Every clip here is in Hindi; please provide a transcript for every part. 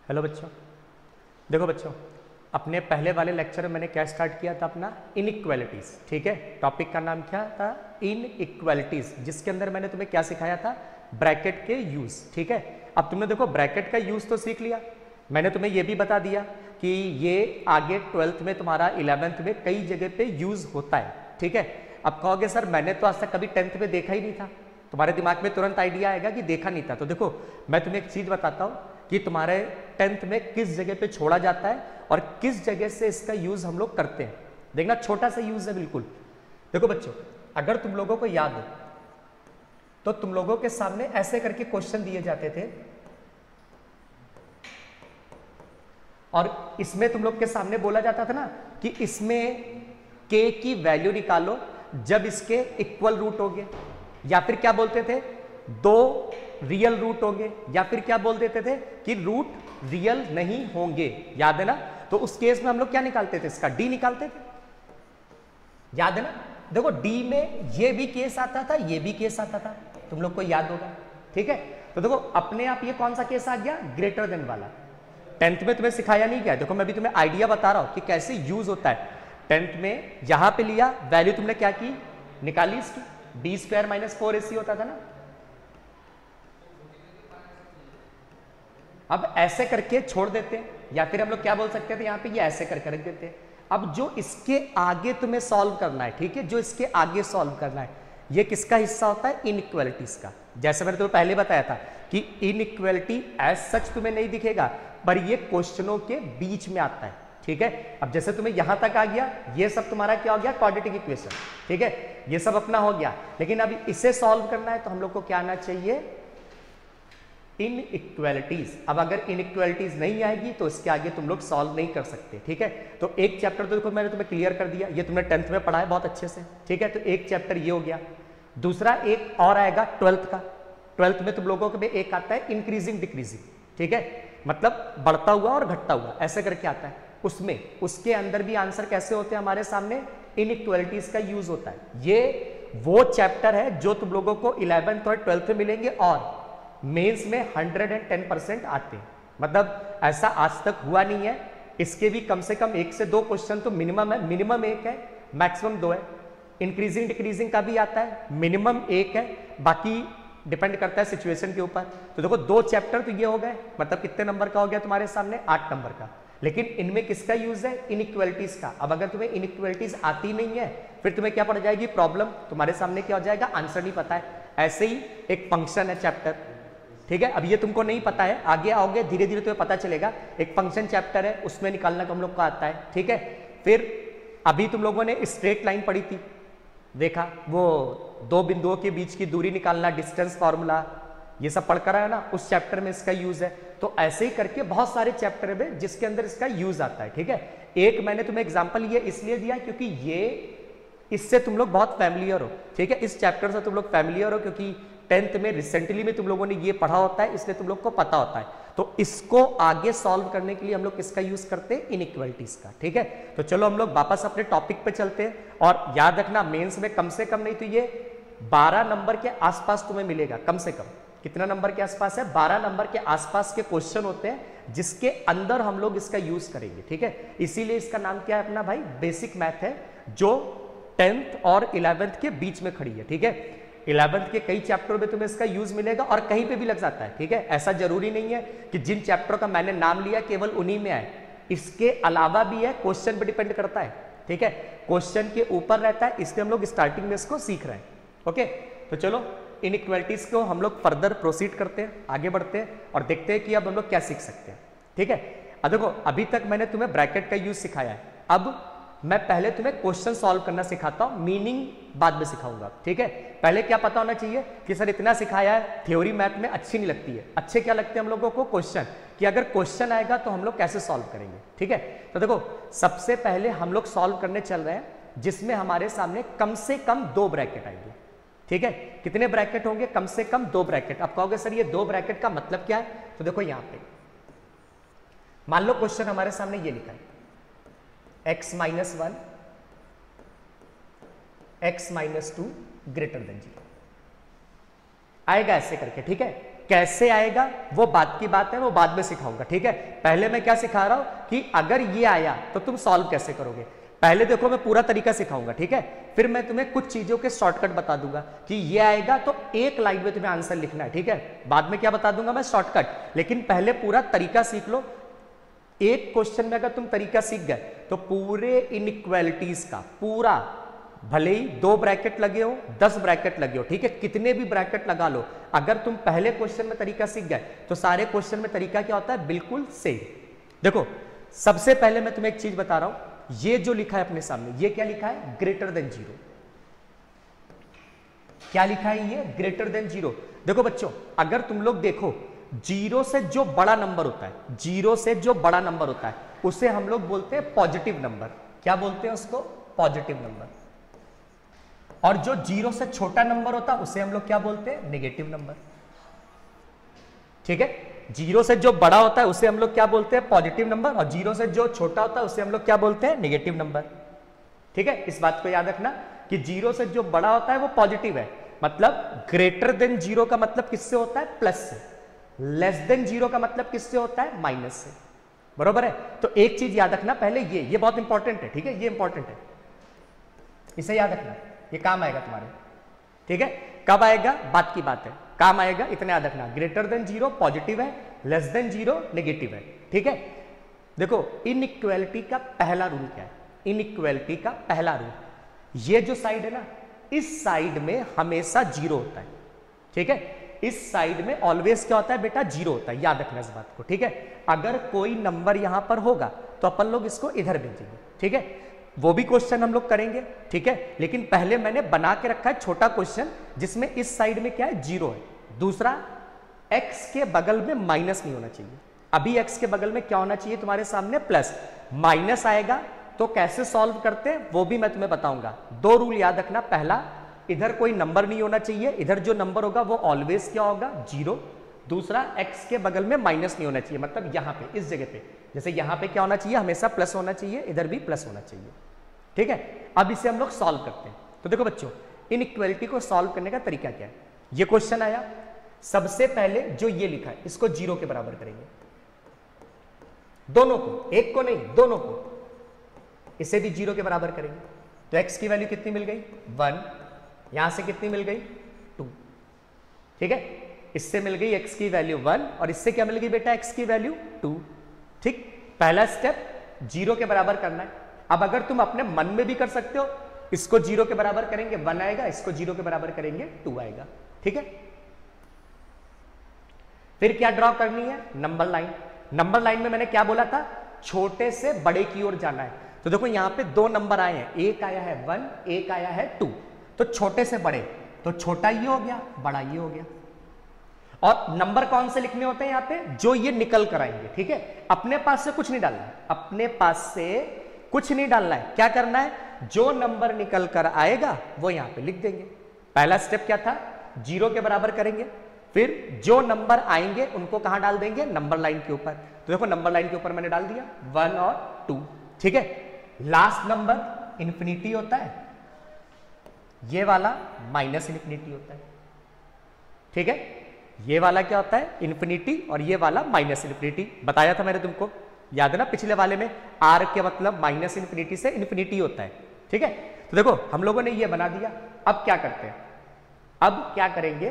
हेलो बच्चों, देखो बच्चों, अपने पहले वाले लेक्चर में मैंने क्या स्टार्ट किया था अपना इनइक्वालिटीज। ठीक है, टॉपिक का नाम क्या था? इनइक्वालिटीज, जिसके अंदर मैंने तुम्हें क्या सिखाया था? ब्रैकेट के यूज। ठीक है, अब तुमने देखो ब्रैकेट का यूज तो सीख लिया, मैंने तुम्हें ये भी बता दिया कि ये आगे 12th में तुम्हारा 11th में कई जगह पे यूज होता है। ठीक है, अब कहोगे सर मैंने तो आज तक कभी 10th में देखा ही नहीं था, तुम्हारे दिमाग में तुरंत आइडिया आएगा कि देखा नहीं था। तो देखो मैं तुम्हें एक चीज बताता हूं कि तुम्हारे 10th में किस जगह पे छोड़ा जाता है और किस जगह से इसका यूज हम लोग करते हैं। देखना छोटा सा यूज है बिल्कुल। देखो बच्चों, अगर तुम लोगों को याद हो तो तुम लोगों के सामने ऐसे करके क्वेश्चन दिए जाते थे और इसमें तुम लोग के सामने बोला जाता था ना कि इसमें k की वैल्यू निकालो जब इसके इक्वल रूट होंगे, या फिर क्या बोलते थे? दो रियल रूट होंगे, या फिर क्या बोल देते थे कि रूट रियल नहीं होंगे। याद है ना? तो उस केस में हम लोग क्या निकालते थे? इसका डी निकालते थे। याद है ना? देखो डी में ये भी केस आता था, ये भी केस आता था, तुम लोग को याद होगा। ठीक है, तो देखो अपने आप ये कौन सा केस आ गया? ग्रेटर देन वाला। 10th में तुम्हें सिखाया नहीं गया, देखो मैं भी तुम्हें आइडिया बता रहा हूं कि कैसे यूज होता है। 10th में यहां पे लिया, वैल्यू तुमने क्या की? निकाली इसकी, बी स्क्वायर माइनस 4ac होता था ना। अब ऐसे करके छोड़ देते हैं, या फिर हम लोग क्या बोल सकते थे यहाँ पे? ये ऐसे करके रख देते हैं। अब जो इसके आगे तुम्हें सॉल्व करना है, ठीक है, जो इसके आगे सॉल्व करना है, ये किसका हिस्सा होता है? इनइक्वालिटीज का। जैसे मैंने तुम्हें पहले बताया था कि इनइक्वालिटी एज सच तुम्हें नहीं दिखेगा, पर ये क्वेश्चनों के बीच में आता है। ठीक है, अब जैसे तुम्हें यहां तक आ गया, ये सब तुम्हारा क्या हो गया? Quadratic equation. ठीक है, ये सब अपना हो गया, लेकिन अब इसे सॉल्व करना है तो हम लोग को क्या आना चाहिए? इनइक्वालिटीज। अब अगर इनइक्वालिटीज नहीं आएगी तो इसके आगे तुम लोग सॉल्व नहीं कर सकते। ठीक है, तो एक चैप्टर तो देखो मैंने तुम्हें क्लियर कर दिया, ये तुमने 10th में पढ़ा है बहुत अच्छे से। ठीक है, तो एक चैप्टर ये हो गया। दूसरा एक और आएगा 12th का। 12th में तुम लोगों के एक आता है इंक्रीजिंग डिक्रीजिंग। ठीक है, मतलब बढ़ता हुआ और घटता हुआ ऐसे करके आता है। उसमें उसके अंदर भी आंसर कैसे होते हैं हमारे सामने? इनइक्वालिटीज का यूज होता है। ये वो चैप्टर है जो तुम लोगों को 11th और 12th में मिलेंगे और मेंस में 110% आते हैं। मतलब ऐसा आज तक हुआ नहीं है, इसके भी कम से कम 1 से 2 क्वेश्चन तो मिनिमम है, मिनिमम 1 है, मैक्सिमम 2 है। इंक्रीजिंग डिक्रीजिंग का भी आता है, मिनिमम 1 है, बाकी डिपेंड करता है सिचुएशन के ऊपर। तो देखो 2 चैप्टर तो ये हो गए, मतलब कितने नंबर का हो गया तुम्हारे सामने? 8 नंबर का। लेकिन इनमें किसका यूज है? इनइक्वालिटीज का। अब अगर तुम्हें इनइक्वालिटीज आती नहीं है, फिर तुम्हें क्या पड़ जाएगी? प्रॉब्लम। तुम्हारे सामने क्या हो जाएगा? आंसर नहीं पता है। ऐसे ही एक फंक्शन है चैप्टर। ठीक है, अब ये तुमको नहीं पता है, आगे आओगे धीरे धीरे तुम्हें पता चलेगा। एक फंक्शन चैप्टर है, उसमें निकालना हम लोग को आता है। ठीक है, फिर अभी तुम लोगों ने स्ट्रेट लाइन पढ़ी थी, देखा वो 2 बिंदुओं के बीच की दूरी निकालना, डिस्टेंस फॉर्मूला, ये सब पढ़कर आया ना, उस चैप्टर में इसका यूज है। तो ऐसे ही करके बहुत सारे चैप्टर में जिसके अंदर इसका यूज आता है। ठीक है, एक मैंने तुम्हें एग्जांपल ये इसलिए दिया क्योंकि ये इससे तुम लोग बहुत फैमिलियर हो। ठीक है, इस चैप्टर से तुम लोग फैमिलियर हो क्योंकि 10th में रिसेंटली में तुम लोगों ने ये पढ़ा होता है, इसलिए तुम लोग को पता होता है। तो इसको आगे सॉल्व करने के लिए हम लोग किसका यूज करते हैं? इनइक्वालिटीज का। ठीक है, तो चलो हम लोग वापस अपने टॉपिक पे चलते हैं। और याद रखना मेंस में कम से कम नहीं तो ये 12 नंबर के आसपास तुम्हें मिलेगा। कम से कम कितना नंबर के आसपास है? 12 नंबर के आसपास के क्वेश्चन होते हैं जिसके अंदर हम लोग इसका यूज करेंगे। ठीक है, इसीलिए इसका नाम क्या है अपना भाई? बेसिक मैथ है, जो 10th और 11th के बीच में खड़ी है। ठीक है, 11th के कई चैप्टरों में तुम्हें इसका यूज मिलेगा और कहीं पे भी लग जाता है। ठीक है, ऐसा जरूरी नहीं है कि जिन चैप्टरों का मैंने नाम लिया केवल उन्हीं में आए, इसके अलावा भी है, क्वेश्चन पे डिपेंड करता है। ठीक है, क्वेश्चन के ऊपर रहता है, इसलिए हम लोग स्टार्टिंग में इसको सीख रहे हैं। ओके, तो चलो इनइक्वालिटीज को हम लोग फर्दर प्रोसीड करते हैं, आगे बढ़ते हैं और देखते हैं कि अब हम लोग क्या सीख सकते हैं। ठीक है, अब देखो अभी तक मैंने तुम्हें ब्रैकेट का यूज सिखाया है, अब मैं पहले तुम्हें क्वेश्चन सॉल्व करना सिखाता हूं, मीनिंग बाद में सिखाऊंगा। ठीक है, पहले क्या पता होना चाहिए कि सर इतना सिखाया है, थ्योरी मैथ में अच्छी नहीं लगती है, अच्छे क्या लगते हैं हम लोगों को? क्वेश्चन, कि अगर क्वेश्चन आएगा तो हम लोग कैसे सॉल्व करेंगे। ठीक है, तो देखो सबसे पहले हम लोग सॉल्व करने चल रहे हैं जिसमें हमारे सामने कम से कम 2 ब्रैकेट आएंगे। ठीक है, कितने ब्रैकेट होंगे? कम से कम 2 ब्रैकेट। अब कहोगे सर ये 2 ब्रैकेट का मतलब क्या है? तो देखो यहां पे मान लो क्वेश्चन हमारे सामने ये लिखा है, x minus 1 x minus 2 greater than 0 आएगा ऐसे करके। ठीक है, कैसे आएगा वो बात की बात है, वो बाद में सिखाऊंगा, ठीक है। पहले मैं क्या सिखा रहा हूं कि अगर ये आया तो तुम सॉल्व कैसे करोगे। पहले देखो मैं पूरा तरीका सिखाऊंगा, ठीक है, फिर मैं तुम्हें कुछ चीजों के शॉर्टकट बता दूंगा कि ये आएगा तो एक लाइन में तुम्हें आंसर लिखना है, ठीक है। बाद में क्या बता दूंगा मैं, शॉर्टकट, लेकिन पहले पूरा तरीका सीख लो। एक क्वेश्चन में अगर तुम तरीका सीख गए तो पूरे इनइक्वालिटीज का पूरा, भले ही 2 ब्रैकेट लगे हो 10 ब्रैकेट लगे हो, ठीक है, कितने भी ब्रैकेट लगा लो, अगर तुम पहले क्वेश्चन में तरीका सीख गए तो सारे क्वेश्चन में तरीका क्या होता है, बिल्कुल सेम। देखो सबसे पहले मैं तुम्हें एक चीज बता रहा हूं, ये जो लिखा है अपने सामने, ये क्या लिखा है, ग्रेटर देन 0। क्या लिखा है ये, ग्रेटर देन 0। देखो बच्चों, अगर तुम लोग देखो 0 से जो बड़ा नंबर होता है, 0 से जो बड़ा नंबर होता है उसे हम लोग बोलते हैं पॉजिटिव नंबर। क्या बोलते हैं उसको, पॉजिटिव नंबर। और जो 0 से छोटा नंबर होता है उसे हम लोग क्या बोलते हैं, नेगेटिव नंबर, ठीक है। 0 से जो बड़ा होता है उसे हम लोग क्या बोलते हैं, पॉजिटिव नंबर, और 0 से जो छोटा होता है उसे हम लोग क्या बोलते हैं, नेगेटिव नंबर, ठीक है। इस बात को याद रखना कि 0 से जो बड़ा होता है वो पॉजिटिव है, मतलब ग्रेटर देन 0 का मतलब किससे होता है, प्लस से। लेस देन 0 का मतलब किससे होता है, माइनस से, बरोबर है। तो एक चीज याद रखना पहले, ये बहुत इंपॉर्टेंट है, ठीक है, ये इंपॉर्टेंट है, इसे याद रखना, ये काम आएगा तुम्हारे, ठीक है। कब आएगा, बात की बात है, काम आएगा, इतना याद रखना। ग्रेटर देन 0 पॉजिटिव है, लेस देन 0 नेगेटिव है, ठीक है। देखो इनइक्वालिटी का पहला रूल क्या है, इनइक्वालिटी का पहला रूल, ये जो साइड है ना, इस साइड में हमेशा 0 होता है, ठीक है। इस साइड में ऑलवेज क्या होता है बेटा, 0 होता है, याद रखना इस बात को, ठीक है। अगर कोई नंबर यहां पर होगा तो अपन लोग इसको इधर भेजेंगे, ठीक है, वो भी क्वेश्चन हम लोग करेंगे, ठीक है। लेकिन पहले मैंने बना के रखा है छोटा क्वेश्चन जिसमें इस साइड में क्या है, 0 है। दूसरा, x के बगल में माइनस नहीं होना चाहिए। अभी x के बगल में क्या होना चाहिए तुम्हारे सामने, प्लस। माइनस आएगा तो कैसे सॉल्व करते हैं वो भी मैं तुम्हें बताऊंगा। 2 रूल याद रखना, पहला, इधर कोई नंबर नहीं होना चाहिए, इधर जो नंबर होगा वो ऑलवेज क्या होगा, 0। दूसरा, x के बगल में माइनस नहीं होना चाहिए, मतलब यहां पे इस जगह पे, जैसे यहां पे क्या होना चाहिए, हमेशा प्लस होना चाहिए, इधर भी प्लस होना चाहिए, ठीक है। अब इसे हम लोग सॉल्व करते हैं। तो देखो बच्चों, इनइक्वालिटी को सॉल्व करने का तरीका क्या है, ये क्वेश्चन आया, सबसे पहले जो ये लिखा है इसको 0 के बराबर करेंगे, दोनों को, एक को नहीं, दोनों को। इसे भी 0 के बराबर करेंगे तो x की वैल्यू कितनी मिल गई, 1, यहां से कितनी मिल गई, 2, ठीक है। इससे मिल गई x की वैल्यू 1 और इससे क्या मिल गई बेटा, x की वैल्यू 2, ठीक। पहला स्टेप 0 के बराबर करना है। अब अगर तुम अपने मन में भी कर सकते हो, इसको 0 के बराबर करेंगे 1 आएगा, इसको 0 के बराबर करेंगे 2 आएगा, ठीक है। फिर क्या ड्रॉ करनी है, नंबर लाइन। नंबर लाइन में मैंने क्या बोला था, छोटे से बड़े की ओर जाना है। तो देखो यहां पे 2 नंबर आए हैं, एक आया है 1, एक आया है 2, तो छोटे से बड़े, तो छोटा ये हो गया, बड़ा ये हो गया। और नंबर कौन से लिखने होते हैं यहां पे, जो ये निकल कर आएंगे, ठीक है। अपने पास से कुछ नहीं डालना है, अपने पास से कुछ नहीं डालना है, क्या करना है, जो नंबर निकल कर आएगा वो यहां पे लिख देंगे। पहला स्टेप क्या था, 0 के बराबर करेंगे, फिर जो नंबर आएंगे उनको कहां डाल देंगे, नंबर लाइन के ऊपर। तो देखो नंबर लाइन के ऊपर मैंने डाल दिया 1 और 2, ठीक है। लास्ट नंबर इन्फिनिटी होता है, ये वाला माइनस इन्फिनिटी होता है, ठीक है। ये वाला क्या होता है, इन्फिनिटी, और ये वाला माइनस इन्फिनिटी। बताया था मैंने तुमको, याद है ना पिछले वाले में, आर के मतलब माइनस इन्फिनिटी से इन्फिनिटी होता है, ठीक है। तो देखो हम लोगों ने ये बना दिया। अब क्या करते हैं, अब क्या करेंगे,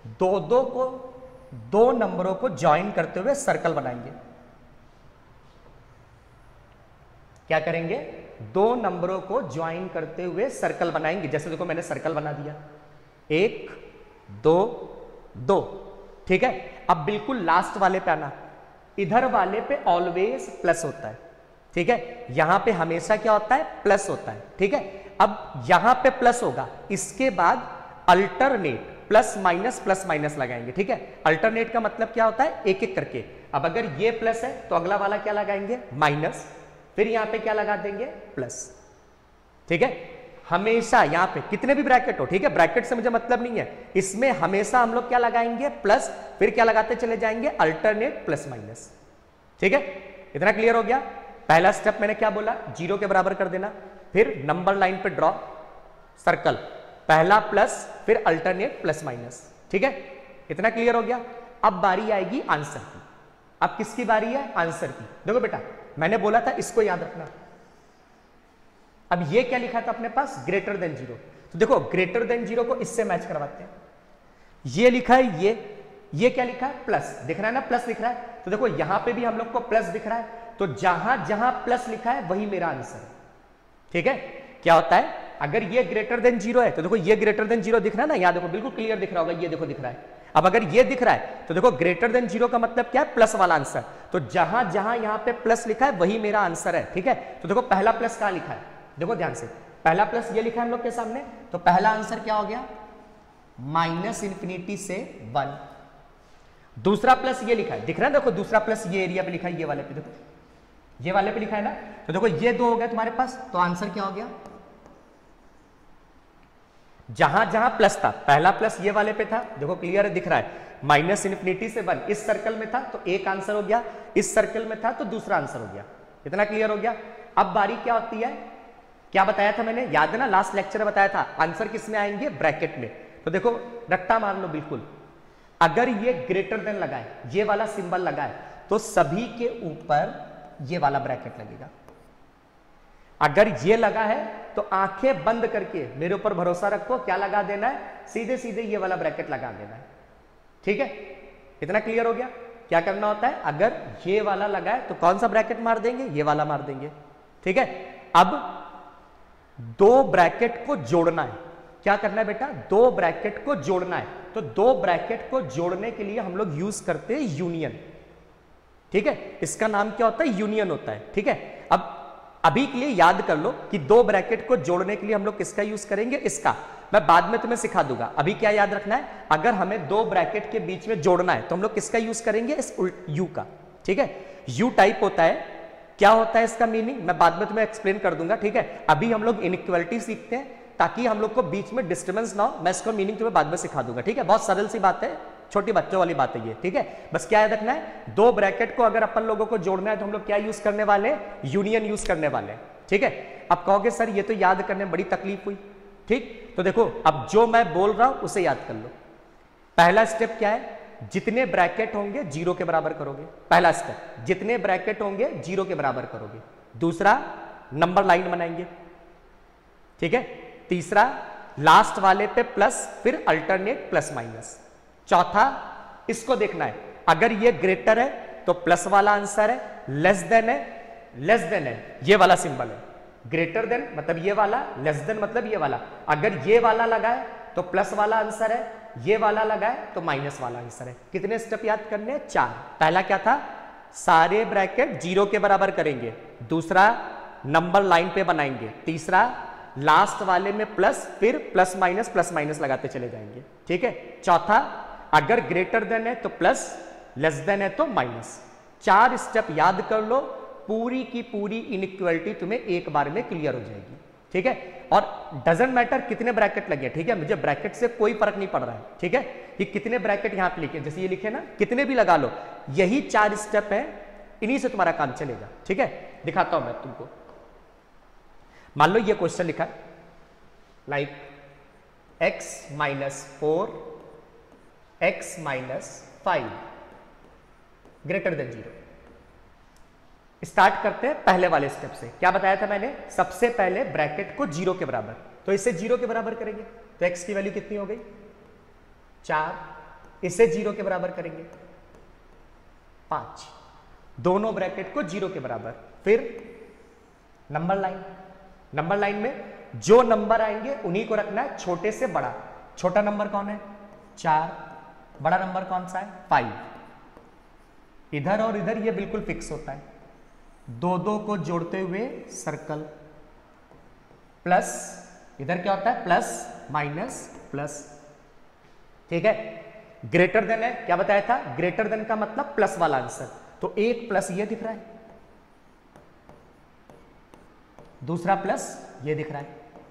दो नंबरों को ज्वाइन करते हुए सर्कल बनाएंगे। क्या करेंगे, 2 नंबरों को ज्वाइन करते हुए सर्कल बनाएंगे। जैसे देखो मैंने सर्कल बना दिया, 1 2 2, ठीक है। अब बिल्कुल लास्ट वाले पे आना, इधर वाले पे ऑलवेज प्लस होता है, ठीक है। यहां पे हमेशा क्या होता है, प्लस होता है, ठीक है। अब यहां पे प्लस होगा, इसके बाद अल्टरनेट प्लस माइनस लगाएंगे, ठीक है। अल्टरनेट का मतलब क्या होता है, एक एक करके। अब अगर ये प्लस है तो अगला वाला क्या लगाएंगे, माइनस, फिर यहां पे क्या लगा देंगे, प्लस, ठीक है। हमेशा यहां पे कितने भी ब्रैकेट हो, ठीक है, ब्रैकेट से मुझे मतलब नहीं है, इसमें हमेशा हम लोग क्या लगाएंगे, प्लस, फिर क्या लगाते चले जाएंगे, अल्टरनेट प्लस माइनस, ठीक है। इतना क्लियर हो गया। पहला स्टेप मैंने क्या बोला, 0 के बराबर कर देना, फिर नंबर लाइन पे ड्रॉ सर्कल, पहला प्लस फिर अल्टरनेट प्लस माइनस, ठीक है। इतना क्लियर हो गया। अब बारी आएगी आंसर की। अब किसकी बारी है? आंसर की। देखो बेटा, मैंने बोला था इसको याद रखना। अब ये क्या लिखा था अपने पास? Greater than zero. तो देखो ग्रेटर देन जीरो को इससे मैच करवाते हैं। ये लिखा है ये क्या लिखा है? प्लस। दिख रहा है ना, प्लस दिख रहा है। तो देखो यहां पे भी हम लोग को प्लस दिख रहा है, तो जहां जहां प्लस लिखा है वही मेरा आंसर है। ठीक है, क्या होता है अगर ये ग्रेटर देन जीरो है, तो देखो ये ग्रेटर देन जीरो दिख रहा है ना, यहां देखो बिल्कुल क्लियर दिख रहा होगा, ये देखो दिख रहा है। अब अगर ये दिख रहा है तो देखो ग्रेटर देन जीरो का मतलब क्या है? प्लस वाला आंसर। तो जहां जहां यहां पे प्लस लिखा है वही मेरा आंसर है। ठीक है, तो देखो पहला प्लस कहां लिखा है? देखो ध्यान से, पहला प्लस ये लिखा है हम लोग के सामने, तो पहला आंसर क्या हो गया? माइनस इंफिनिटी से 1। दूसरा प्लस ये लिखा है, दिख रहा है देखो, दूसरा प्लस ये एरिया पे लिखा है, ये वाले पे देखो, ये वाले पे लिखा है ना। तो देखो ये 2 हो गया तुम्हारे पास, तो आंसर क्या हो गया? जहां जहां प्लस था, पहला प्लस ये वाले पे था, देखो क्लियर है, दिख रहा है, माइनस इन्फिनिटी से 1 इस सर्कल में था तो एक आंसर हो गया, इस सर्कल में था तो दूसरा आंसर हो गया। इतना क्लियर हो गया। अब बारी क्या होती है? क्या बताया था मैंने, याद है ना, लास्ट लेक्चर में बताया था आंसर किस में आएंगे? ब्रैकेट में। तो देखो रट्टा मार लो बिल्कुल, अगर ये ग्रेटर देन लगाए, ये वाला सिंबल लगाए, तो सभी के ऊपर ये वाला ब्रैकेट लगेगा। अगर ये लगा है तो आंखें बंद करके मेरे ऊपर भरोसा रखो, क्या लगा देना है? सीधे सीधे ये वाला ब्रैकेट लगा देना है। ठीक है, इतना क्लियर हो गया। क्या करना होता है? अगर ये वाला लगा है तो कौन सा ब्रैकेट मार देंगे? ये वाला मार देंगे। ठीक है, अब 2 ब्रैकेट को जोड़ना है। क्या करना है बेटा? 2 ब्रैकेट को जोड़ना है। तो 2 ब्रैकेट को जोड़ने के लिए हम लोग यूज करते हैं यूनियन। ठीक है, इसका नाम क्या होता है? यूनियन होता है। ठीक है, अब अभी के लिए याद कर लो कि 2 ब्रैकेट को जोड़ने के लिए हम लोग किसका यूज करेंगे? इसका। मैं बाद में तुम्हें सिखा दूंगा। अभी क्या याद रखना है? अगर हमें 2 ब्रैकेट के बीच में जोड़ना है तो हम लोग किसका यूज करेंगे? इस यू का। ठीक है, यू टाइप होता है। क्या होता है इसका मीनिंग? मैं बाद में तुम्हें एक्सप्लेन कर दूंगा। ठीक है, अभी हम लोग इनइक्वालिटी सीखते हैं ताकि हम लोग को बीच में डिस्टर्बेंस ना हो। मैं इसका मीनिंग तुम्हें बाद में सिखा दूंगा। ठीक है, बहुत सरल सी बात है, छोटी बच्चों वाली बात है ये। ठीक है, बस क्या याद रखना है? 2 ब्रैकेट को अगर अपन लोगों को जोड़ना है तो हम लोग क्या यूज करने वाले? यूनियन यूज करने वाले। ठीक है, अब कहोगे सर ये तो याद करने में बड़ी तकलीफ हुई। ठीक, तो देखो अब जो मैं बोल रहा हूं उसे याद कर लो। पहला स्टेप क्या है? जितने ब्रैकेट होंगे 0 के बराबर करोगे। पहला स्टेप, जितने ब्रैकेट होंगे 0 के बराबर करोगे। दूसरा, नंबर लाइन बनाएंगे। ठीक है, तीसरा, लास्ट वाले पे प्लस, फिर अल्टरनेट प्लस माइनस। चौथा, इसको देखना है, अगर ये ग्रेटर है तो प्लस वाला आंसर है, लेस देन है ये वाला सिंबल है। ग्रेटर देन मतलब ये वाला, लेस देन मतलब ये वाला। अगर ये वाला लगा है तो प्लस वाला आंसर है, ये वाला लगा है तो माइनस वाला आंसर है। कितने स्टेप याद करने हैं? 4। पहला क्या था? सारे ब्रैकेट 0 के बराबर करेंगे। दूसरा, नंबर लाइन पे बनाएंगे। तीसरा, लास्ट वाले में प्लस, फिर प्लस माइनस लगाते चले जाएंगे। ठीक है, चौथा, अगर ग्रेटर देन है तो प्लस, लेस देन है तो माइनस। 4 स्टेप याद कर लो, पूरी की पूरी इनइक्वालिटी तुम्हें एक बार में क्लियर हो जाएगी। ठीक है, और डजंट मैटर कितने ब्रैकेट लगे। ठीक है, मुझे ब्रैकेट से कोई फर्क नहीं पड़ रहा है। ठीक है, कि कितने ब्रैकेट यहां पे लिखे, जैसे ये लिखे ना, कितने भी लगा लो, यही 4 स्टेप है, इन्हीं से तुम्हारा काम चलेगा। ठीक है, दिखाता हूं मैं तुमको। मान लो ये क्वेश्चन लिखा है like x - 4 x - 5 greater than 0। Start करते हैं पहले वाले स्टेप से। क्या बताया था मैंने? सबसे पहले ब्रैकेट को 0 के बराबर, तो इसे 0 के बराबर करेंगे तो x की वैल्यू कितनी हो गई? 4। इसे 0 के बराबर करेंगे 5। दोनों ब्रैकेट को 0 के बराबर। फिर नंबर लाइन में जो नंबर आएंगे उन्हीं को रखना है छोटे से बड़ा। छोटा नंबर कौन है? 4। बड़ा नंबर कौन सा है? 5। इधर और इधर ये बिल्कुल फिक्स होता है। 2 को जोड़ते हुए सर्कल, प्लस, इधर क्या होता है? Plus minus plus. ठीक है, ग्रेटर देन है, क्या बताया था? ग्रेटर देन का मतलब प्लस वाला आंसर, तो एक प्लस ये दिख रहा है, दूसरा प्लस ये दिख रहा है।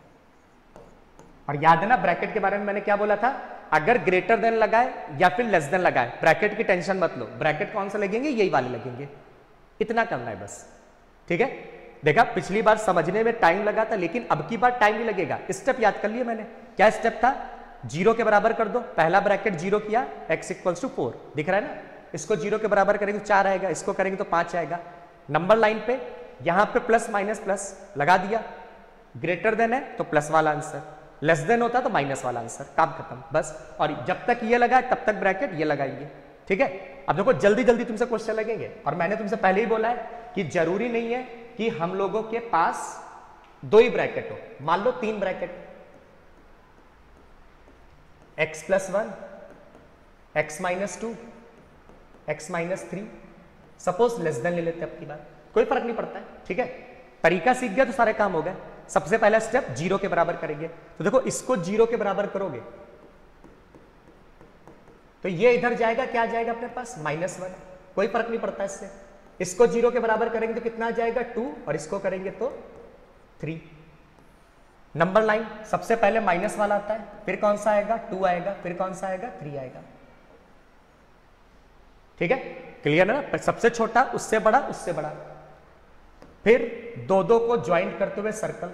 और याद है ना ब्रैकेट के बारे में मैंने क्या बोला था? अगर ग्रेटर देन लगाए या फिर लेस देन लगाए, ब्रैकेट की टेंशन मत लो, ब्रैकेट कौन सा लगेंगे? यही वाले लगेंगे। इतना करना है बस। ठीक है, देखा पिछली बार समझने में टाइम लगा था, लेकिन अब की बार टाइम नहीं लगेगा। स्टेप याद कर लिए मैंने। क्या स्टेप था? जीरो के बराबर कर दो, पहला ब्रैकेट जीरो किया, x इक्वल्स टू 4 दिख रहा है ना, इसको जीरो के बराबर करेंगे तो 4 आएगा, इसको करेंगे तो 5 आएगा। नंबर लाइन पे यहां पे प्लस माइनस प्लस लगा दिया, ग्रेटर देन है तो प्लस वाला आंसर, लेस देन होता तो माइनस वाला आंसर, काम खत्म बस। और जब तक ये लगा तब तक ब्रैकेट ये लगाएंगे, ठीक है। अब देखो जल्दी जल्दी तुमसे क्वेश्चन लगेंगे, और मैंने तुमसे पहले ही बोला है कि जरूरी नहीं है कि हम लोगों के पास दो ही ब्रैकेट हो, मान लो 3 bracket, x plus 1, x minus 2, x minus 3, suppose less than ले लेते हैं, अपनी बात कोई फर्क नहीं पड़ता है, ठीक है। तरीका सीख गया तो सारे काम हो गए। सबसे पहला स्टेप जीरो के बराबर करेंगे, तो देखो इसको जीरो के बराबर करोगे तो ये इधर जाएगा, क्या जाएगा अपने पास -1, कोई फर्क नहीं पड़ता इससे। इसको जीरो के बराबर करेंगे तो कितना आ जाएगा 2, और इसको करेंगे तो 3। नंबर लाइन सबसे पहले माइनस वाला आता है, फिर कौन सा आएगा 2 आएगा, फिर कौन सा आएगा 3 आएगा, ठीक है। क्लियर है ना, सबसे छोटा उससे बड़ा उससे बड़ा, फिर दो दो को ज्वाइंट करते हुए सर्कल,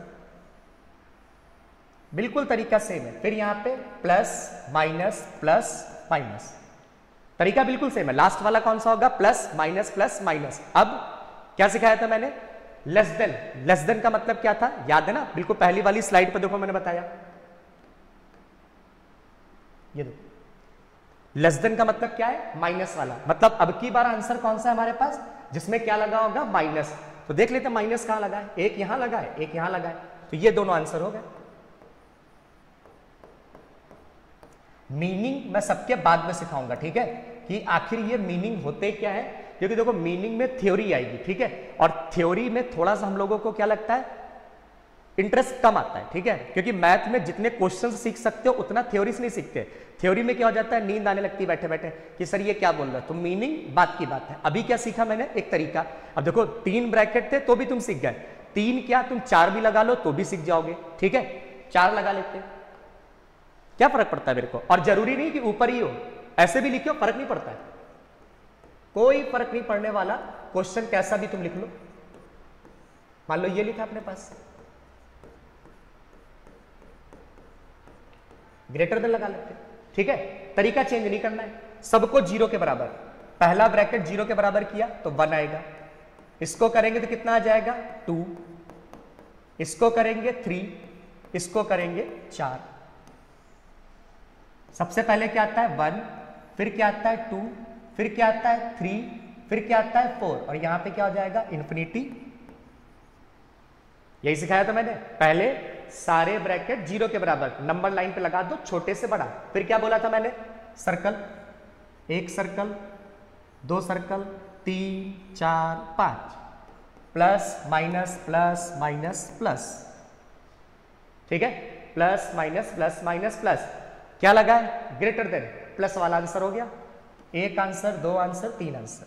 बिल्कुल तरीका सेम है। फिर यहां पे प्लस माइनस प्लस माइनस, तरीका बिल्कुल सेम है। लास्ट वाला कौन सा होगा प्लस माइनस। अब क्या सिखाया था मैंने, लेस देन। लेस देन का मतलब क्या था याद है ना, बिल्कुल पहली वाली स्लाइड पर देखो मैंने बताया, ये देखो लेस देन का मतलब क्या है, माइनस वाला। मतलब अब की बार आंसर कौन सा है हमारे पास, जिसमें क्या लगा होगा माइनस। तो देख लेते माइनस कहां लगा है, एक यहां लगा है, एक यहां लगा है, तो ये दोनों आंसर हो गए। मीनिंग मैं सबके बाद में सिखाऊंगा, ठीक है, कि आखिर ये मीनिंग होते क्या है, क्योंकि देखो मीनिंग में थ्योरी आएगी, ठीक है, और थ्योरी में थोड़ा सा हम लोगों को क्या लगता है, इंटरेस्ट कम आता है, ठीक है, क्योंकि मैथ में जितने क्वेश्चन सीख सकते हो उतना थ्योरी से नहीं सीखते। थ्योरी में क्या हो जाता है, नींद आने लगती है बैठे बैठे कि सर ये क्या बोल रहा है, तो मीनिंग बात की बात है। अभी क्या सीखा मैंने, एक तरीका। अब देखो 3 ब्रैकेट थे तो भी तुम सीख गए, 3 क्या तुम 4 भी लगा लो तो भी सीख जाओगे, ठीक है। 4 लगा लेते, क्या फर्क पड़ता है मेरे को, और जरूरी नहीं कि ऊपर ही हो, ऐसे भी लिखो फर्क नहीं पड़ता है, कोई फर्क नहीं पड़ने वाला। क्वेश्चन कैसा भी तुम लिख लो, मान लो ये लिखा अपने पास, ग्रेटर देन लगा लेते, ठीक है। तरीका चेंज नहीं करना है, सबको जीरो के बराबर। पहला ब्रैकेट जीरो के बराबर किया तो 1 आएगा, इसको करेंगे तो कितना आ जाएगा 2, इसको करेंगे 3, इसको करेंगे 4। सबसे पहले क्या आता है 1, फिर क्या आता है 2, फिर क्या आता है 3, फिर क्या आता है 4, और यहां पे क्या हो जाएगा इन्फिनिटी। यही सिखाया था मैंने, पहले सारे ब्रैकेट जीरो के बराबर, नंबर लाइन पे लगा दो छोटे से बड़ा। फिर क्या बोला था मैंने, circle, 1 circle, 2 circle, 3 4 5, plus minus plus minus plus, ठीक है, प्लस माइनस प्लस, क्या लगा है ग्रेटर देन, प्लस वाला आंसर हो गया। 1 answer, 2 answer, 3 answer.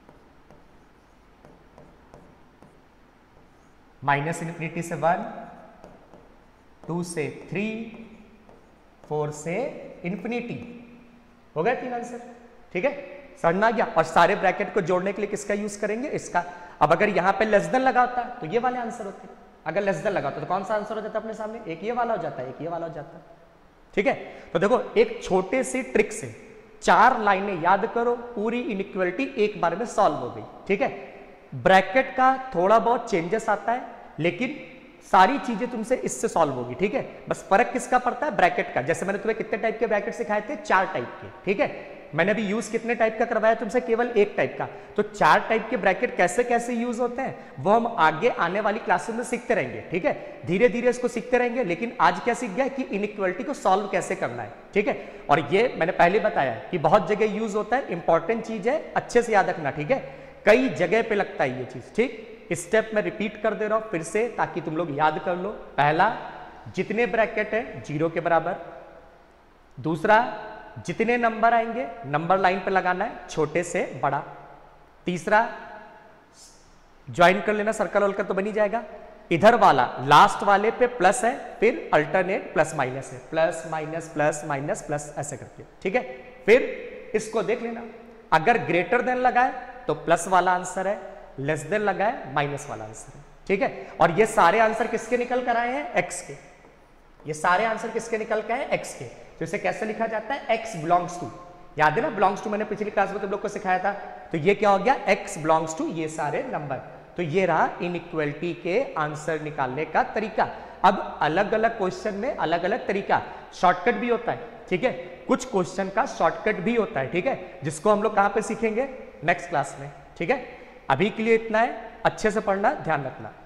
Minus infinity से 1, 2 से 3, 4 से इन्फिनिटी, हो गया 3 आंसर, ठीक है, समझ में आ गया। और सारे ब्रैकेट को जोड़ने के लिए किसका यूज करेंगे, इसका। अब अगर यहां पे लेस देन लगा होता तो ये वाले आंसर होते, अगर लेस देन लगा होता तो कौन सा आंसर हो जाता अपने सामने, एक ये वाला हो जाता, एक ये वाला हो जाता, ठीक है। तो देखो एक छोटे से ट्रिक से 4 लाइनें याद करो, पूरी इनइक्वालिटी एक बार में सॉल्व हो गई, ठीक है। ब्रैकेट का थोड़ा बहुत चेंजेस आता है, लेकिन सारी चीजें तुमसे इससे सॉल्व होगी, ठीक है। बस फर्क किसका पड़ता है, ब्रैकेट का। जैसे मैंने तुम्हें कितने टाइप के ब्रैकेट सिखाए थे, 4 टाइप के, ठीक है। मैंने अभी यूज कितने टाइप का करवाया तुमसे, केवल 1 टाइप का। तो 4 टाइप के ब्रैकेट कैसे कैसे यूज होते हैं वो हम आगे आने वाली क्लासेस में सीखते रहेंगे, ठीक है। धीरे धीरे इसको सीखते रहेंगे, लेकिन आज क्या सीख गया कि इनइक्वालिटी को सॉल्व कैसे करना है, ठीक है। और ये मैंने पहले बताया कि बहुत जगह यूज होता है, इंपॉर्टेंट चीज है, अच्छे से याद रखना, ठीक है। कई जगह पे लगता है ये चीज, ठीक। स्टेप में रिपीट कर दे रहा हूं फिर से, ताकि तुम लोग याद कर लो। पहला, जितने ब्रैकेट है जीरो के बराबर। दूसरा, जितने नंबर आएंगे नंबर लाइन पे लगाना है, छोटे से बड़ा। तीसरा, ज्वाइन कर लेना, सर्कल वलकर तो बन ही जाएगा। इधर वाला लास्ट वाले पे प्लस है, फिर अल्टरनेट प्लस माइनस है, प्लस माइनस प्लस ऐसे करके, ठीक है। फिर इसको देख लेना, अगर ग्रेटर देन लगाए तो प्लस वाला आंसर है, लेस देन लगाए माइनस वाला आंसर है, ठीक है। और ये सारे आंसर किसके निकल कर आए हैं, एक्स के। ये सारे आंसर किसके निकल के आए, एक्स के। तो इसे कैसे लिखा जाता है, x बिलोंग्स टू, याद है ना बिलोंग्स टू मैंने पिछली क्लास में तुम लोग को सिखाया था। तो ये क्या हो गया, x बिलोंग्स टू ये सारे नंबर। तो ये रहा इनइक्वालिटी के आंसर निकालने का तरीका। अब अलग अलग क्वेश्चन में अलग अलग तरीका, शॉर्टकट भी होता है, ठीक है, कुछ क्वेश्चन का शॉर्टकट भी होता है, ठीक है, जिसको हम लोग कहां पे सीखेंगे, नेक्स्ट क्लास में, ठीक है। अभी के लिए इतना है, अच्छे से पढ़ना, ध्यान रखना।